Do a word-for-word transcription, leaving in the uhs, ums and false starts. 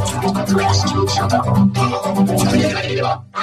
アクエラシチューションと。